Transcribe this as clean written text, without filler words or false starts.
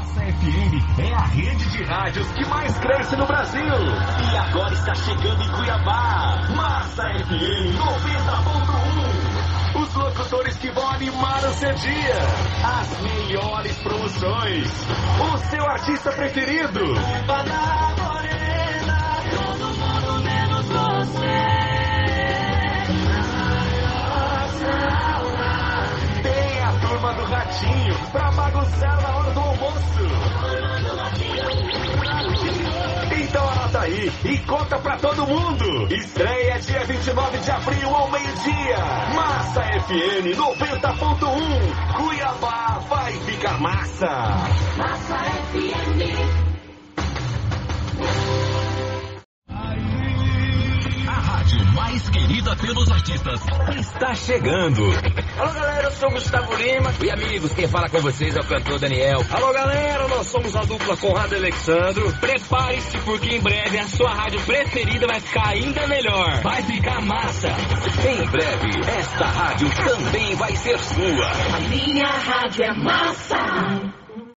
Massa FM é a rede de rádios que mais cresce no Brasil. E agora está chegando em Cuiabá. Massa FM 90.1. Os locutores que vão animar o seu dia. As melhores promoções. O seu artista preferido. Morena, todo mundo menos você. Tem a turma do Ratinho pra bagunçar na hora do almoço. Então anota aí e conta pra todo mundo. Estreia dia 29 de abril ao meio-dia. Massa FM 90.1. Cuiabá vai ficar massa. Massa FM. Mais querida pelos artistas está chegando. Alô galera, eu sou o Gustavo Lima. E amigos, quem fala com vocês é o cantor Daniel. Alô galera, nós somos a dupla Conrado e Alexandro. Prepare-se porque em breve a sua rádio preferida vai ficar ainda melhor. Vai ficar massa. Em breve, esta rádio também vai ser sua. A minha rádio é massa.